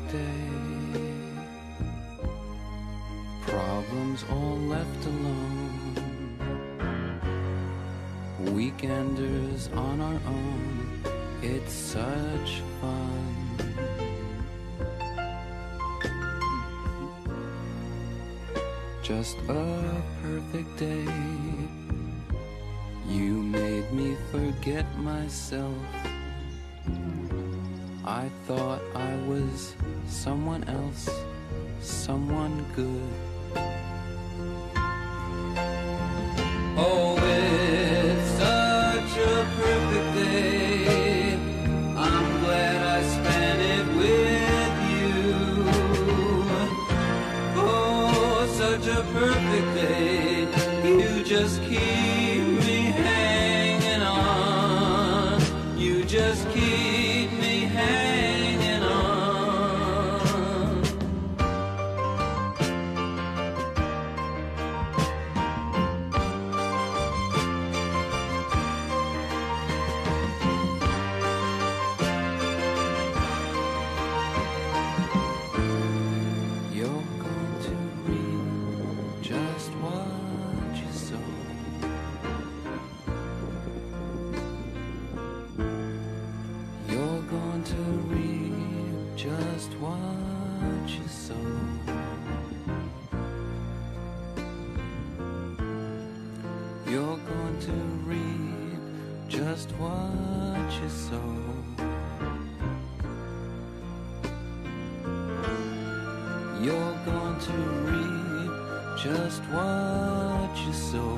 perfect day. Problems all left alone. Weekenders on our own. It's such fun. Just a perfect day. You made me forget myself. I thought I was someone else, someone good. Oh, it's such a perfect day. I'm glad I spent it with you. Oh, such a perfect day. You just keep me hanging on. You just keep me hanging on. You're going to reap just what you sow. You're going to reap just what you sow. You're going to reap just what you sow. You're going to reap just what you sow.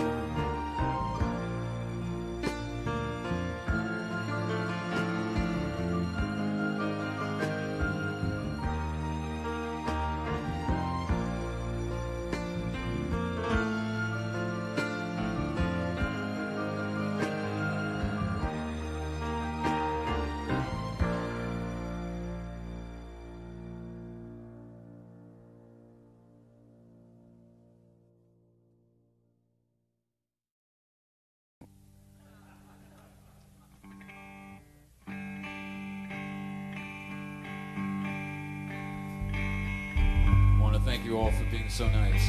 Thank you all for being so nice.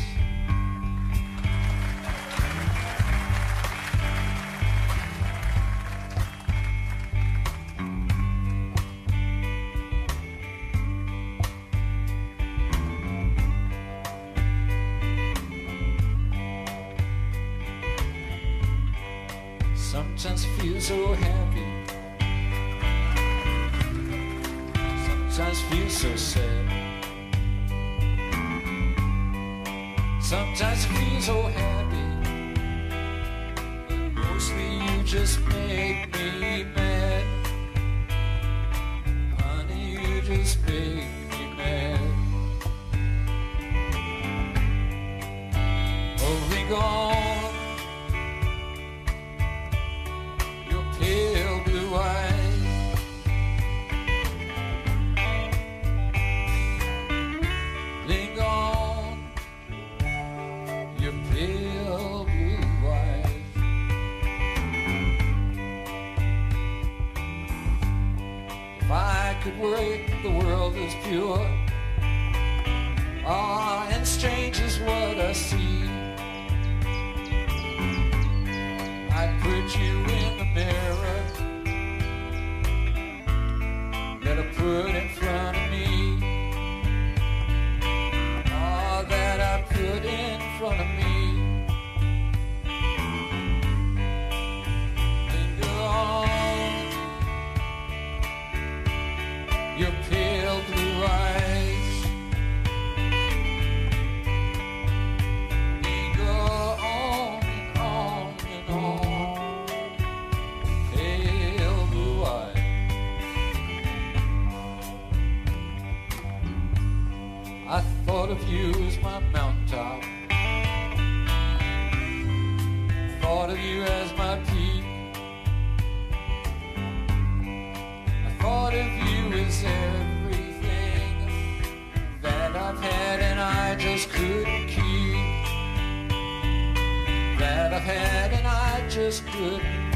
Sometimes I feel so happy. Sometimes I feel so sad. Sometimes I feel so happy, but mostly you just make me mad. Honey, you just make me mad. Hurry gone, your pale blue eyes. Linger on, your pale blue eyes. If I could work the world as pure, ah, and strange is what I see, I'd put you in the mirror that I put in front of me. All that I put in front of me. Linger on, your pale blue eyes. Linger on and on and on, pale blue eyes. I thought of you as my mountaintop, thought of you as my peak. I thought of you as everything that I've had and I just couldn't keep. That I've had and I just couldn't